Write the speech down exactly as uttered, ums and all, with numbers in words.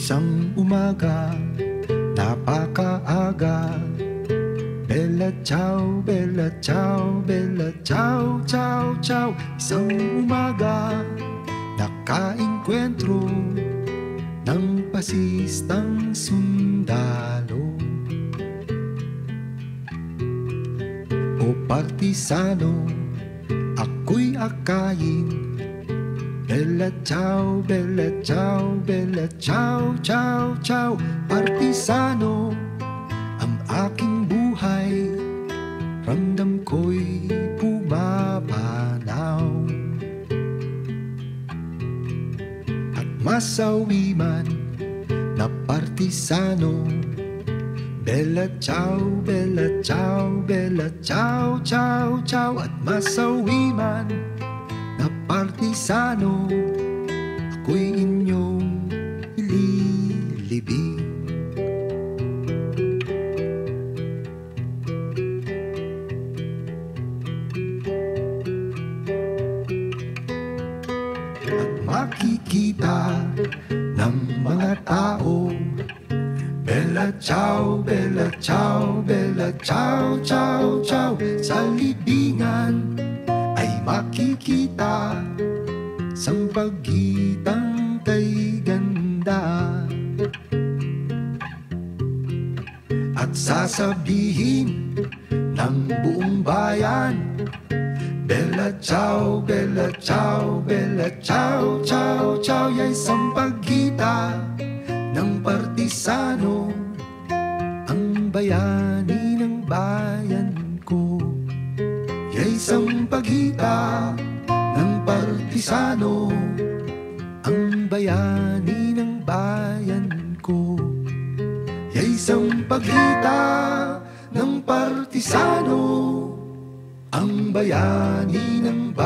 Isang umaga, napakaaga, Bella ciao, bella ciao, bella ciao, ciao, ciao. Isang umaga, nakaengkwentro ng pasistang sundalo o partisano, ako'y akayin. Bella ciao, bella ciao, bella ciao, ciao, ciao. Partisano ang aking buhay, ramdam ko'y pumapanaw. At masawi man na partisano, bella ciao, bella ciao, bella ciao, ciao, ciao. At masawi man na partisano, ako'y inyong ililibing. At makikita ng mga tao, bella ciao, bella ciao, bella ciao, ciao, ciao. Sa libingan ay makikita sampaghitang kay ganda, at sasabihin ng buong bayan, bella ciao, bella ciao, bella ciao, ciao, ciao. Ya'y sampaghita ng partisano, ang bayani ng bayan ko. Ya'y sampaghita ng partisano, ang bayani ng bayan ko. Ya'y sampaghita ng partisano, ang bayani ng